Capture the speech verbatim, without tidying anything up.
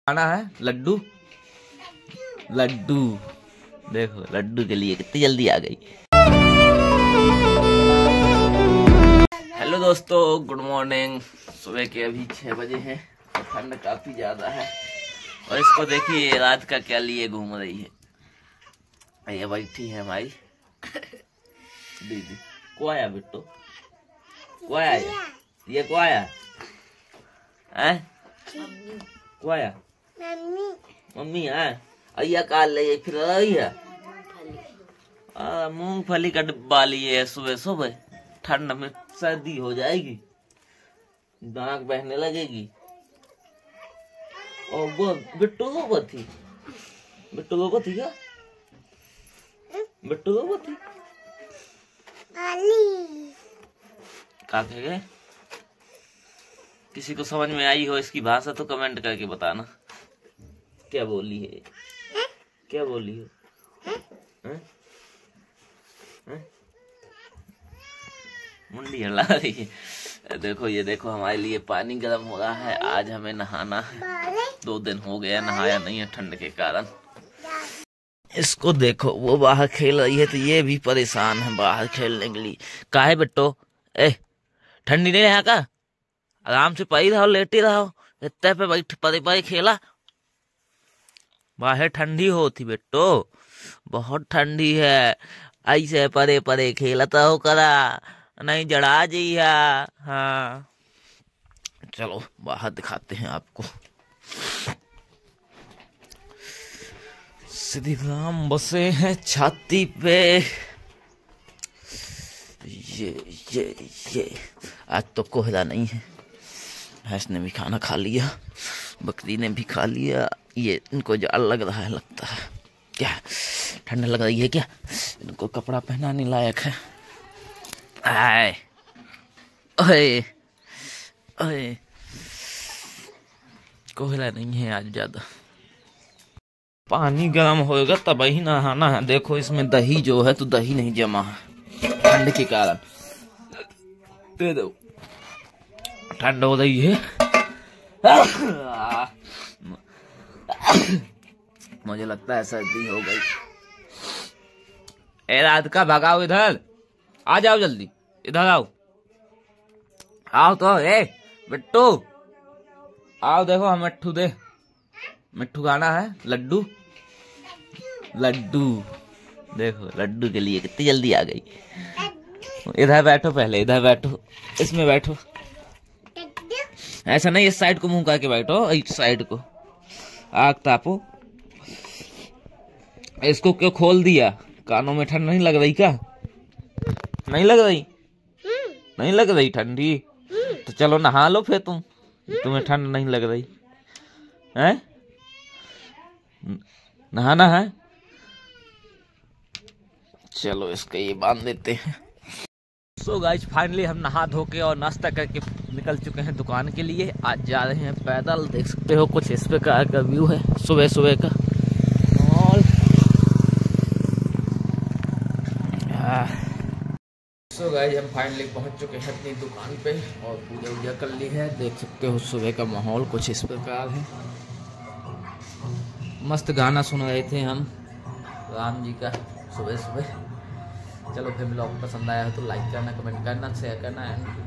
खाना है लड्डू। लड्डू देखो, लड्डू के लिए कितनी जल्दी आ गई। हेलो दोस्तों, गुड मॉर्निंग। सुबह के अभी छह बजे हैं और ठंड काफी ज्यादा है। और इसको देखिए रात का क्या लिए घूम रही है। ये बैठी है हमारी दीदी। को आया बिट्टू, को आया ये, ये को आया है, को आया मम्मी मम्मी है। अय्या काल ले फिर रही है मूंगफली का डिब्बा लिए सुबह सुबह। ठंड में सर्दी हो जाएगी, नाक बहने लगेगी। और वो बिट्टू को थी, बिट्टू को थी क्या, बिट्टू को थी क्या कह गए। किसी को समझ में आई हो इसकी भाषा तो कमेंट करके बताना क्या बोली है, क्या बोली है, है? है? मुंडी हिला रही है। देखो ये देखो, हमारे लिए पानी गर्म हो रहा है। आज हमें नहाना है, दो दिन हो गया नहाया नहीं है ठंड के कारण। इसको देखो, वो बाहर खेल रही है तो ये भी परेशान है बाहर खेलने के लिए। काहे बिट्टो, ए ठंडी नहीं है का, आराम से पड़ी रहो, लेटी रहो, इतने पे बैठ परे परे खेला। बाहर ठंडी होती बेटो, बहुत ठंडी है। ऐसे परे परे खेलता हो करा, नहीं जड़ा जी। हाँ चलो बाहर दिखाते हैं आपको। श्री राम बसे हैं छाती पे। ये ये ये आज तो कोहरा नहीं है। भैंस ने भी खाना खा लिया, बकरी ने भी खा लिया। ये इनको जाल लग रहा है, लगता है। क्या ठंड लग रही है क्या, इनको कपड़ा पहनाने लायक है। आए ओए ओए, कोहरा नहीं है आज ज्यादा। पानी गर्म होएगा तब ही नहाना है। देखो इसमें दही जो है तो दही नहीं जमा है ठंड के कारण। दे दो, ठंड हो रही है। मुझे लगता है सर्दी हो गई। ए रात का भगाओ, इधर आ जाओ, जल्दी इधर आओ, आओ तो। ए बिट्टू आओ, देखो हम मिट्ठू दे, मिट्ठू खाना है लड्डू। लड्डू देखो, लड्डू के लिए कितनी जल्दी आ गई। इधर बैठो, पहले इधर बैठो, इसमें बैठो। ऐसा नहीं, इस साइड को मुंह करके बैठो, इस साइड को। आग तापो। इसको क्यों खोल दिया, कानों में ठंड नहीं लग रही क्या, नहीं लग रही, नहीं लग रही ठंडी। तो चलो नहा लो फिर, तुम तुम्हें ठंड नहीं लग रही है, नहाना है। चलो इसका ये बांध देते हैं। सो गाइस फाइनली हम नहा धो के और नाश्ता करके निकल चुके हैं दुकान के लिए। आज जा रहे हैं पैदल। देख सकते हो कुछ इस प्रकार का व्यू है सुबह सुबह का। और सो गाइस हम फाइनली पहुंच चुके हैं अपनी दुकान पे और पूजा वूजा कर ली है। देख सकते हो सुबह का माहौल कुछ इस प्रकार है। मस्त गाना सुन रहे थे हम राम जी का सुबह सुबह। चलो फिर ब्लॉग पसंद आया हो तो लाइक करना, कमेंट करना, शेयर करना एंड